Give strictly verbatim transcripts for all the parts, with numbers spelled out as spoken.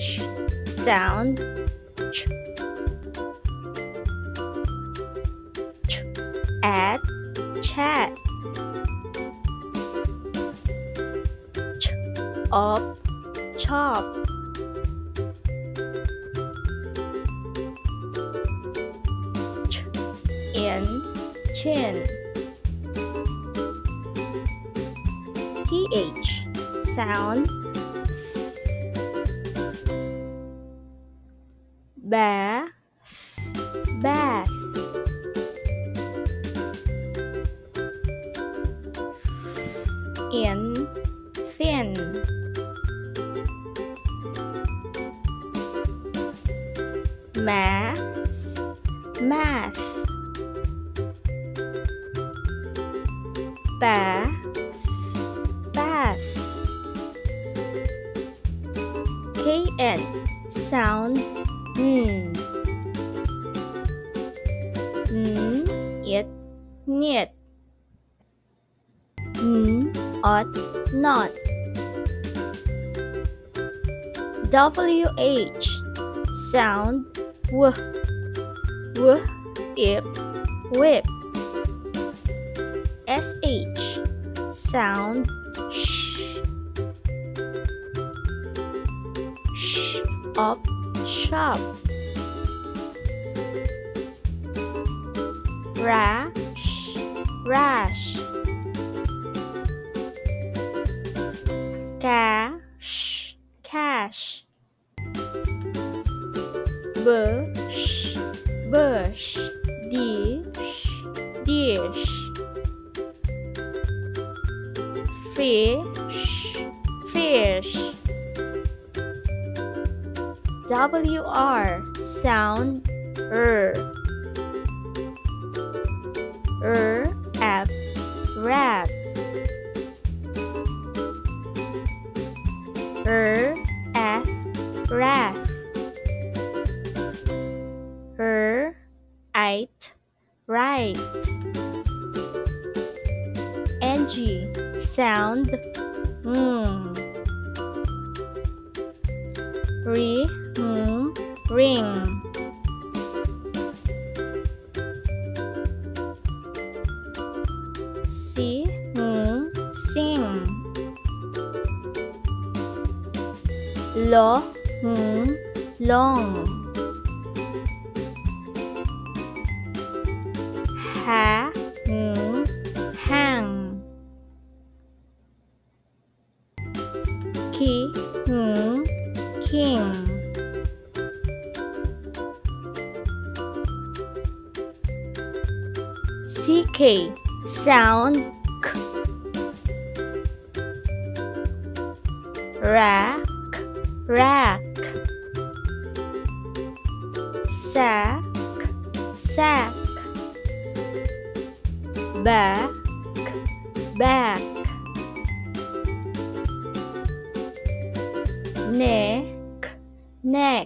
H sound ch. Ch. Add chat. Ch of chop. Ch in chin. Th sound bath, bath. In thin. Math, math. Bath, bath. Kn sound n. N it niet. N ought not. Wh sound w. W if whip. Sh sound sh. Sh of shop. Rash, rash. Cash, cash. Bush, bush. Dish, dish. Fish, fish. Wr sound r. R f rap. R f wrath. R it right. Ng sound mm. Re mm, ring. Si mm, sing. Lo mm, long. Ha mm, hang. Ki mm, king. Ck sound k. Rack, rack. Sack, sack. Back, back. Neck, neck.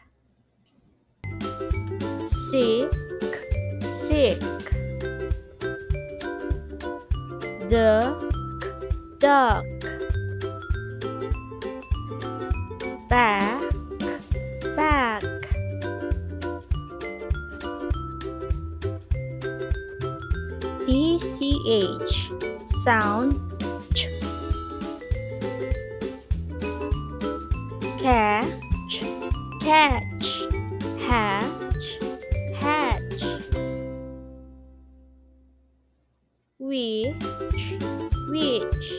Sick, sick. Duck, duck. Back, back. Tch sound ch. Catch, catch. Hatch, hatch. Which, which.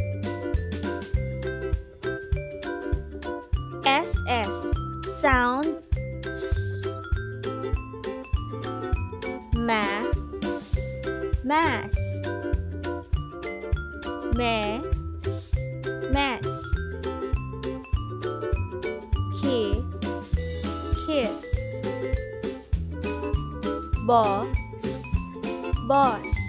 Ss sound s. Mass, mass. Mess, mess. Kiss, kiss. Boss, boss.